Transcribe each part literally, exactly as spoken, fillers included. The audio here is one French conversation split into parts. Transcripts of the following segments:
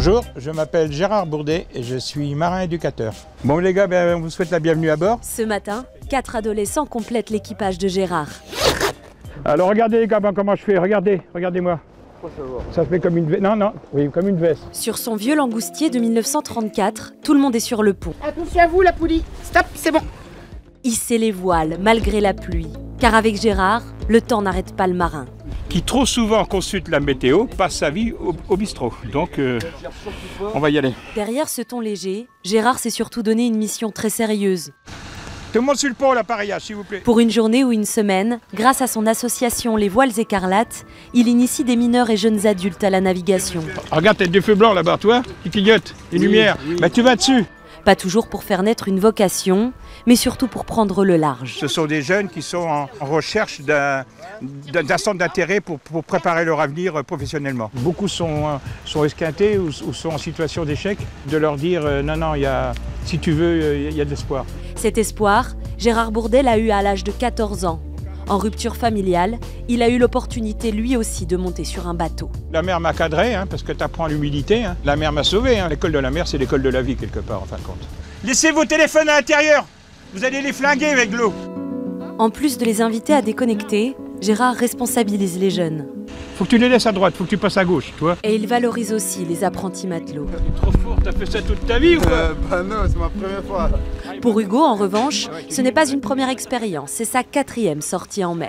Bonjour, je m'appelle Gérard Bourdet et je suis marin éducateur. Bon les gars, ben, on vous souhaite la bienvenue à bord. Ce matin, quatre adolescents complètent l'équipage de Gérard. Alors regardez les gars, ben, comment je fais, regardez, regardez-moi. Ça se fait comme une veste, non, non, oui, comme une veste. Sur son vieux langoustier de mille neuf cent trente-quatre, tout le monde est sur le pont. Attention à vous la poulie, stop, c'est bon. Hisser les voiles malgré la pluie, car avec Gérard, le temps n'arrête pas le marin. Qui trop souvent consulte la météo, passe sa vie au, au bistrot. Donc, euh, on va y aller. Derrière ce ton léger, Gérard s'est surtout donné une mission très sérieuse. Tout le monde sur le pont, l'appareillage, s'il vous plaît. Pour une journée ou une semaine, grâce à son association Les Voiles Écarlates, il initie des mineurs et jeunes adultes à la navigation. Regarde, t'as des feux blancs là-bas, toi, qui clignotent, des oui, lumières. Oui. Bah tu vas dessus. Pas toujours pour faire naître une vocation, mais surtout pour prendre le large. Ce sont des jeunes qui sont en recherche d'un centre d'intérêt pour, pour préparer leur avenir professionnellement. Beaucoup sont, sont esquintés ou, ou sont en situation d'échec, de leur dire euh, non, non, y a, si tu veux, il y a de l'espoir. Cet espoir, Gérard Bourdet l'a eu à l'âge de quatorze ans. En rupture familiale, il a eu l'opportunité lui aussi de monter sur un bateau. La mer m'a cadré, hein, parce que tu apprends l'humilité. Hein. La mer m'a sauvé. Hein. L'école de la mer, c'est l'école de la vie quelque part, en fin de compte. Laissez vos téléphones à l'intérieur. Vous allez les flinguer avec l'eau. En plus de les inviter à déconnecter, Gérard responsabilise les jeunes. Faut que tu les laisses à droite, faut que tu passes à gauche, tu vois. Et il valorise aussi les apprentis matelots. T'es trop fort, t'as fait ça toute ta vie ou quoi? euh, Bah non, c'est ma première fois. Pour Hugo, en revanche, ce n'est pas une première expérience, c'est sa quatrième sortie en mer.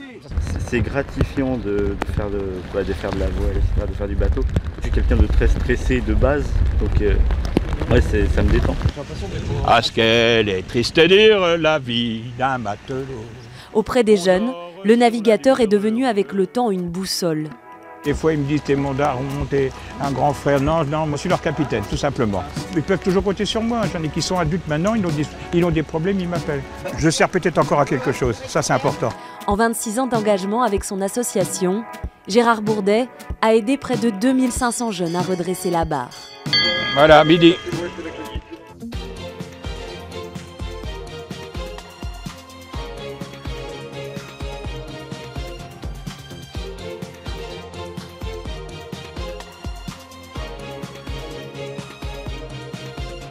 C'est gratifiant de, de, faire de, ouais, de faire de la voile, et cetera, de faire du bateau. Je suis quelqu'un de très stressé de base, donc euh, ouais, ça me détend. Ah, ce qu'elle est triste à dire, la vie d'un matelot. Auprès des jeunes, le navigateur est devenu avec le temps une boussole. Des fois, ils me disent, t'es mon daron, t'es un grand frère. Non, non, moi, je suis leur capitaine, tout simplement. Ils peuvent toujours compter sur moi. J'en ai qui sont adultes maintenant, ils ont des, ils ont des problèmes, ils m'appellent. Je sers peut-être encore à quelque chose, ça, c'est important. En vingt-six ans d'engagement avec son association, Gérard Bourdet a aidé près de deux mille cinq cents jeunes à redresser la barre. Voilà, midi.